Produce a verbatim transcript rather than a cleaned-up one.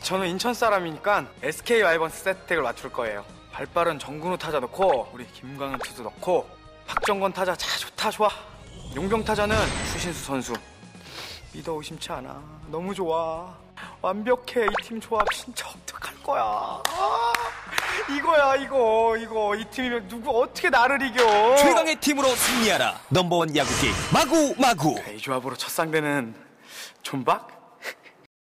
저는 인천 사람이니까 에스케이 와이번스 세트덱을 맞출 거예요. 발빠른 정근우 타자 넣고 우리 김광현 투수 넣고 박정권 타자 자 좋다 좋아. 용병 타자는 추신수 선수. 믿어 의심치 않아. 너무 좋아. 완벽해. 이 팀 조합 진짜 어떡할 거야. 아, 이거야 이거 이거 이 팀이면 누구 어떻게 나를 이겨. 최강의 팀으로 승리하라. 넘버원 야구 게임 마구마구. 이 조합으로 첫 상대는 존박?